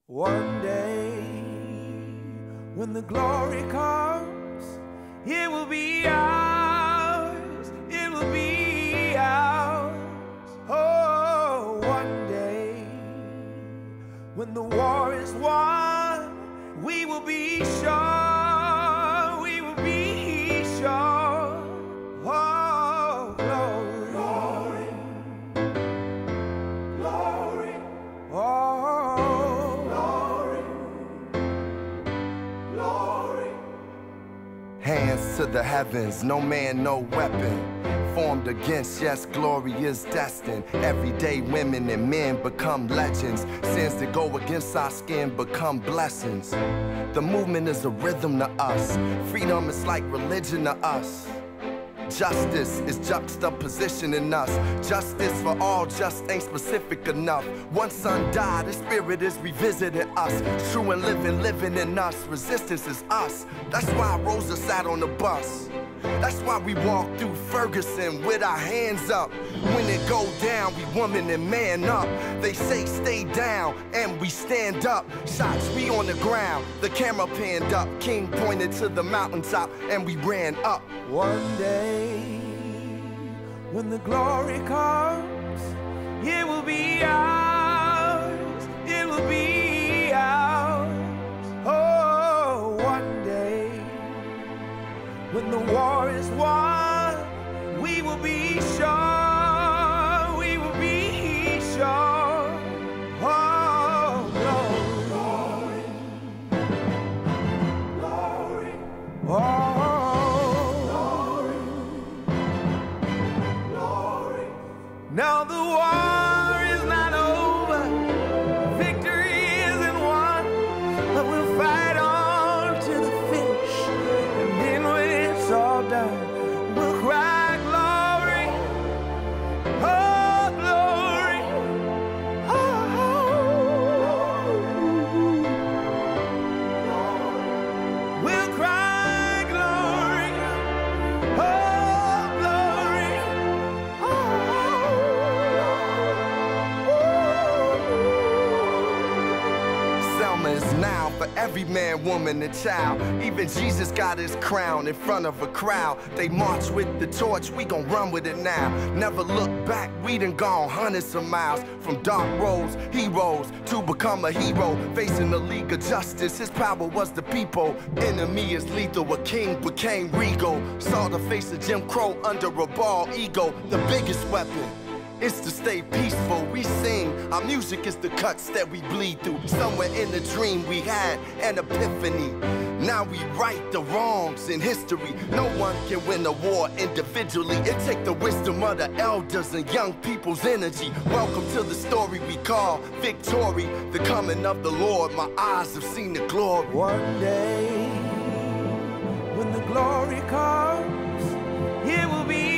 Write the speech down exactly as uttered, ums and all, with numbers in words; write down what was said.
One day, when the glory comes, it will be ours, it will be ours. Oh, one day, when the war is won, we will be sure, we will be sure. Oh, glory, glory, glory. Oh, glory, glory. Hands to the heavens, no man, no weapon formed against, yes, glory is destined. Everyday women and men become legends. Sins that go against our skin become blessings. The movement is a rhythm to us. Freedom is like religion to us. Justice is juxtaposition in us. Justice for all just ain't specific enough. One son died, the spirit is revisiting us. True and living, living in us. Resistance is us. That's why Rosa sat on the bus. That's why we walk through Ferguson with our hands up. When it go down, we woman and man up. They say stay down, and we stand up. Shots, we on the ground, the camera panned up. King pointed to the mountaintop, and we ran up. One day, when the glory comes, it will be ours, it will be ours. Oh, one day, when the war is won, we will be sure, we will be sure. Oh, glory, glory, glory. Oh, glory, glory. Now the war is not over, victory isn't won, but we'll fight on to the finish. And then when it's all done, we'll cry glory, oh glory, oh, we'll cry glory, oh glory, oh. Selma is now for every man, woman, and child. Even Jesus got his crown in front of a crowd. They march with the torch, we gon' run with it now. Never look back, we done gone hundreds of miles. From dark roads, heroes, to become a hero. Facing the League of Justice, his power was the people. Enemy is lethal, a king became regal. Saw the face of Jim Crow under a bald ego. The biggest weapon is to stay peaceful. We sing, our music is the cuts that we bleed through. Somewhere in the dream we had an epiphany. Now we right the wrongs in history. No one can win a war individually. It take the wisdom of the elders and young people's energy. Welcome to the story we call victory. The coming of the Lord, my eyes have seen the glory. One day, when the glory comes, it will be